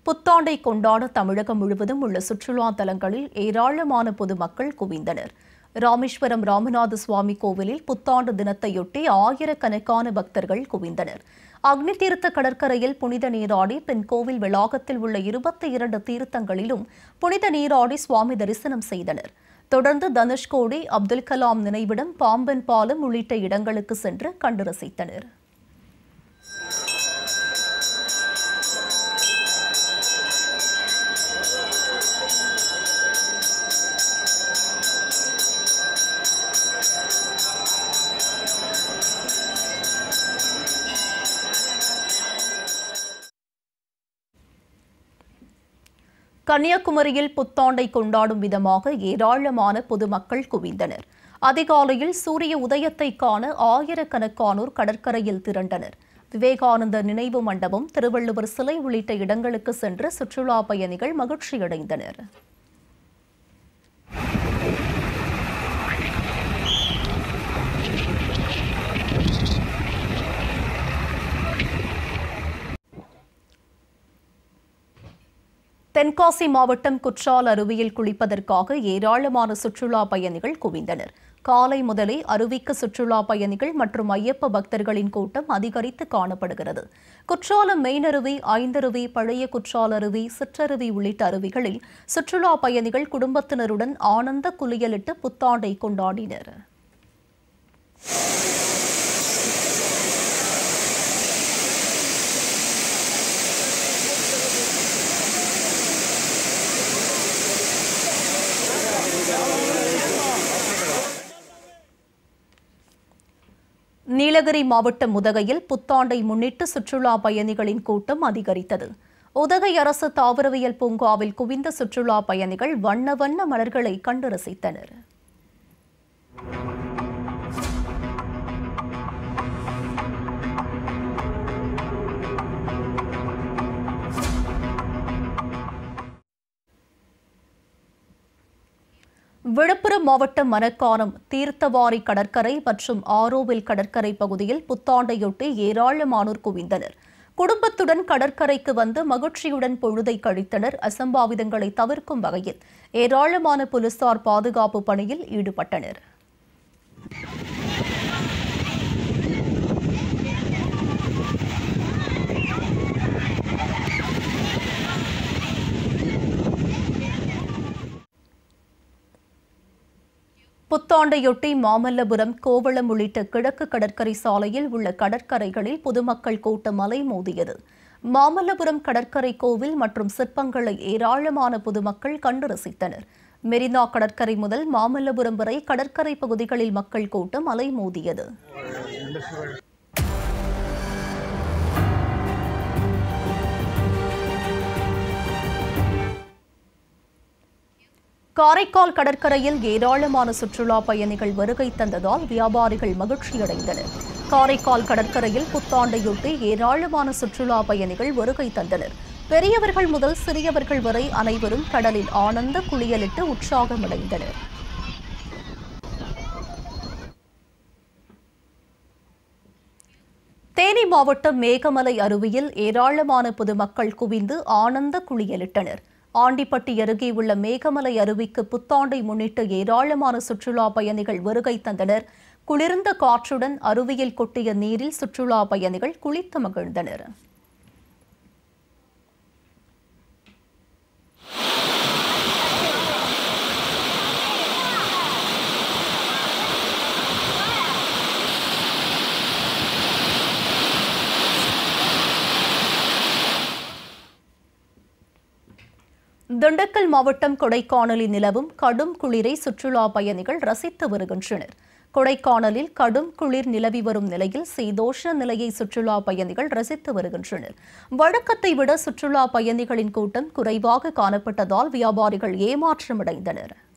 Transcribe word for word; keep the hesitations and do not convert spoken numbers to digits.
புத்தாண்டை கொண்டாட தமிழகம் முழுவதும் உள்ள சுற்றுலா தலங்களில் ஏராளமான பொதுமக்கள் குவிந்தனர். ராமேஸ்வரம் ராமநாத சுவாமி கோவிலில் புத்தாண்டு தினத்தையொட்டி ஆயிரக்கணக்கான பக்தர்கள் குவிந்தனர். அக்னி தீர்த்த கடற்கரையில் புனித நீராடி பின் கோவில் வளாகத்தில் உள்ள இருபத்தி இரண்டு தீர்த்தங்களிலும் புனித நீராடி சுவாமி தரிசனம் செய்தனர். தொடர்ந்து தனுஷ்கோடி, அப்துல் கலாம் நினைவிடம், பாம்பன் பாலம் உள்ளிட்ட இடங்களுக்கு சென்று கண்டு ரசித்தனர். கன்னியாகுமரியில் புத்தாண்டை கொண்டாடும் விதமாக ஏராளமான பொதுமக்கள் குவிந்தனர். அதிகாலையில் சூரிய உதயத்தை காண ஆயிரக்கணக்கானோர் கடற்கரையில் திரண்டனர். விவேகானந்தர் நினைவு மண்டபம், திருவள்ளுவர் சிலை உள்ளிட்ட இடங்களுக்கு சென்று சுற்றுலா பயணிகள் மகிழ்ச்சியடைந்தனர். தென்காசி மாவட்டம் குற்றால அருவியில் குளிப்பதற்காக ஏராளமான சுற்றுலா பயணிகள் குவிந்தனர். காலை முதலே அருவிக்கு சுற்றுலா பயணிகள் மற்றும் ஐயப்ப பக்தர்களின் கூட்டம் அதிகரித்து காணப்படுகிறது. குற்றாலம் மெயினருவி, ஐந்தருவி, பழைய குற்றால அருவி, சிற்றருவி உள்ளிட்ட அருவிகளில் சுற்றுலா பயணிகள் குடும்பத்தினருடன் ஆனந்த குளியலிட்டு புத்தாண்டை கொண்டாடினர். நீலகிரி மாவட்டம் உதகையில் புத்தாண்டை முன்னிட்டு சுற்றுலா பயணிகளின் கூட்டம் அதிகரித்தது. உதகை அரசு தாவரவியல் பூங்காவில் குவிந்த சுற்றுலா பயணிகள் வண்ண வண்ண மலர்களை கண்டு ரசித்தனர். விழுப்புரம் மாவட்டம் மணக்கானம், தீர்த்தவாரி கடற்கரை மற்றும் ஆரோவில் கடற்கரை பகுதியில் புத்தாண்டையொட்டி ஏராளமானோர் குவிந்தனர். குடும்பத்துடன் கடற்கரைக்கு வந்து மகிழ்ச்சியுடன் பொழுதை கழித்தனர். அசம்பாவிதங்களை தவிர்க்கும் வகையில் ஏராளமான போலீசார் பாதுகாப்பு பணியில் ஈடுபட்டனர். புத்தாண்டையொட்டி மாமல்லபுரம், கோவளம் உள்ளிட்ட கிழக்கு கடற்கரை சாலையில் உள்ள கடற்கரைகளில் பொதுமக்கள் கூட்டம் அலைமோதியது. மாமல்லபுரம் கடற்கரை கோவில் மற்றும் சிற்பங்களை ஏராளமான பொதுமக்கள் கண்டு ரசித்தனர். மெரினா கடற்கரை முதல் மாமல்லபுரம் வரை கடற்கரை பகுதிகளில் மக்கள் கூட்டம் அலைமோதியது. காரைக்கால் கடற்கரையில் ஏராளமான சுற்றுலா பயணிகள் வருகை தந்ததால் வியாபாரிகள் மகிழ்ச்சியடைந்தனர். காரைக்கால் கடற்கரையில் புத்தாண்டையொட்டி ஏராளமான சுற்றுலா பயணிகள் வருகை தந்தனர். பெரியவர்கள் முதல் சிறியவர்கள் வரை அனைவரும் கடலில் ஆனந்த குளியலிட்டு உற்சாகமடைந்தனர். தேனி மாவட்டம் மேகமலை அருவியில் ஏராளமான பொதுமக்கள் குவிந்து ஆனந்த குளியலிட்டனர். ஆண்டிப்பட்டி அருகே உள்ள மேகமலை அருவிக்கு புத்தாண்டை முன்னிட்டு ஏராளமான சுற்றுலா பயணிகள் வருகை தந்தனர். குளிர்ந்த காற்றுடன் அருவியில் கொட்டிய நீரில் சுற்றுலா பயணிகள் குளித்து மகிழ்ந்தனர். திண்டுக்கல் மாவட்டம் கொடைக்கானலில் நிலவும் கடும் குளிரை சுற்றுலா பயணிகள் ரசித்து வருகின்றனர். கொடைக்கானலில் கடும் குளிர் நிலவி வரும் நிலையில் சீதோஷ நிலையை சுற்றுலா பயணிகள் ரசித்து வருகின்றனர். வழக்கத்தை விட சுற்றுலா பயணிகளின் கூட்டம் குறைவாக காணப்பட்டதால் வியாபாரிகள் ஏமாற்றமடைந்தனர்.